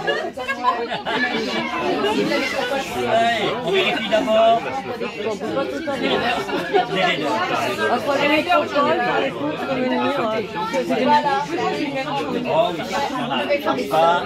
Allez, on vérifie d'abord. Oh oui, pas.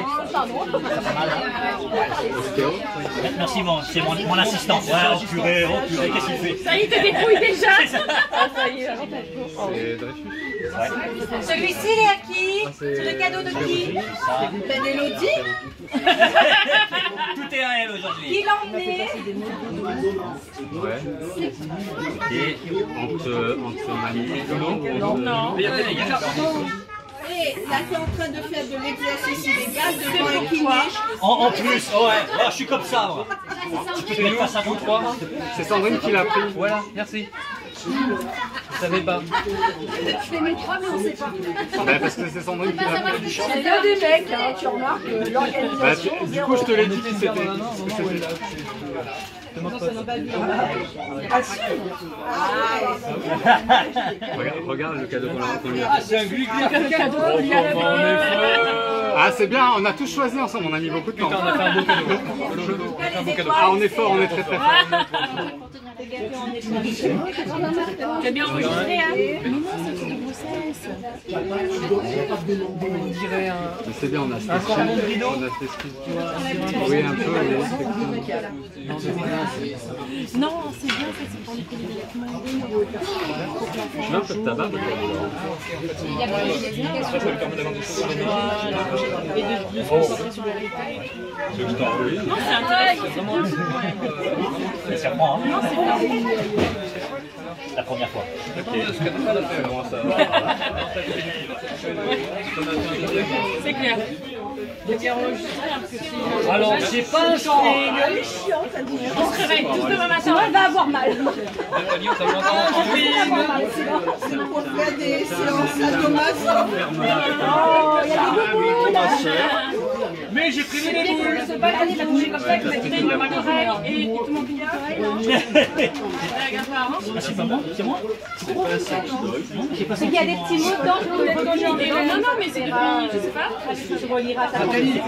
Merci, c'est mon assistant. Ouais, oh purée, qu'est-ce qu'il fait? Ça y est, t'es débrouillé déjà. Ça y est, c'est Dreyfus. Celui-ci, il est à qui? C'est le cadeau de qui? D'Élodie. Tout est à elle aujourd'hui. Qui l'a emmené? Ouais. Et entre Mani et Lolo. Non. Et là, tu es en train de faire de l'exercice illégal devant un kiné. En plus, ouais, oh, je suis comme ça, moi. Tu peux te mettre face à vous trois. C'est Sandrine qui l'a pris. Voilà, merci. Je savais pas. Je fais mes trois, mais on ne sait pas. Bah, parce que c'est Sandrine qui l'a pris. Il y a des mecs, hein, tu remarques l'organisation. Bah, du coup, je te l'ai dit, c'était. Regarde le cadeau qu'on lui a fait. C'est un glu. Ah, c'est bien, on a tous choisi ensemble, on a mis beaucoup de temps. On a fait un beau cadeau. Ah, on est fort, on est très très fort. C'est bien enregistré, hein? On dirait un... Mais c'est bien, on a fait Un cordon de rideau. on a fait ce oui, un peu, mais Non, c'est bien, ça, c'est pour les vêtements. je veux un peu de tabac. Non, c'est intéressant. C'est moi, hein. La première fois. C'est clair. Alors, j'ai pas un champ. On se réveille tous demain matin. Elle va avoir mal. Nathalie, on t'a pas C'est pour faire des séances à Thomas. Oh, il y a des boules là. Mais j'ai prévu les boules. Se balader, il a bougé comme ça, il a fait une oreille et tout le monde dit C'est pas moi, c'est moi. C'est qu'il y a des petits mots dedans, je vous laisse donner. Non, non, mais c'est depuis, je sais pas. Tu reliras ta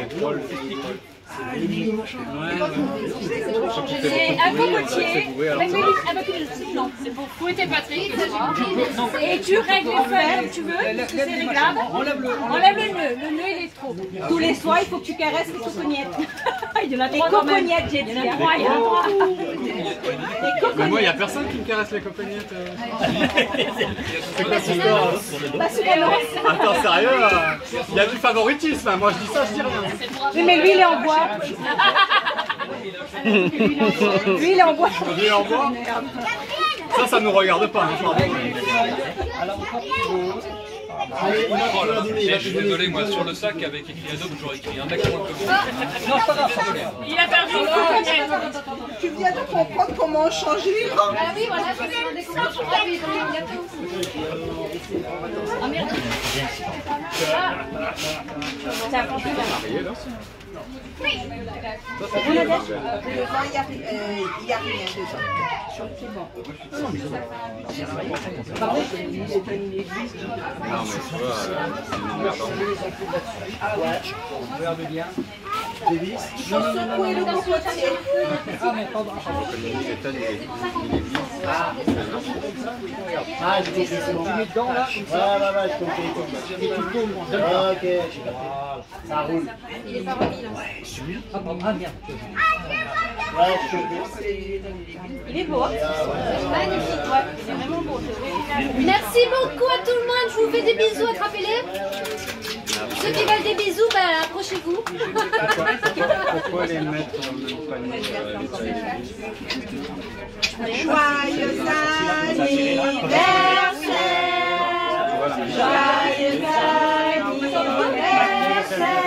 C'est un cocotier avec une sifflant. C'est pour fouetter Patrick. Et tu règles les feuilles comme tu veux, parce que c'est réglable. Enlève le nœud. Le nœud, il est trop. Tous les soirs, il faut que tu caresses les cocognettes. Il y en a Les trois quand même. cocognettes, j'ai dit. Il y en a trois, il y en a trois. Mais moi, il n'y a personne qui me caresse les cocognettes. C'est quoi cette histoire? Bah, c'est pas normal. Attends, sérieux? Il y a du favoritisme, hein. Moi je dis ça, je dis rien. Oui, mais lui, il est en bois. Lui, il est en bois. Lui en bois. Ça nous regarde pas. Hein, pardon. Oh là là, je suis désolé, moi sur le sac avec écrit Adobe, j'aurais écrit un mec à moi que non, c'est pas grave, désolé. Il a perdu une cocognette. Tu viens de comprendre comment changer les rangs. Ah oui, voilà, je vais des Ah merde. Oui. Il y a rien dedans. C'est bon. Non, mais tu vois, Il faut secouer le cocotier. Ah, je comprends. Tu mets dedans là? Ouais, je comprends. Et tu tournes. Ok, ça roule. Il est pas remis là. Ah, merde. Ouais, je comprends. Il est beau. Magnifique, ouais. C'est vraiment beau. Merci beaucoup à tout le monde, je vous fais des bisous, attrapez-les. Ceux qui veulent des bisous, bah, approchez-vous. pourquoi les mettre dans le même panier? Joyeux anniversaire. Joyeux anniversaire.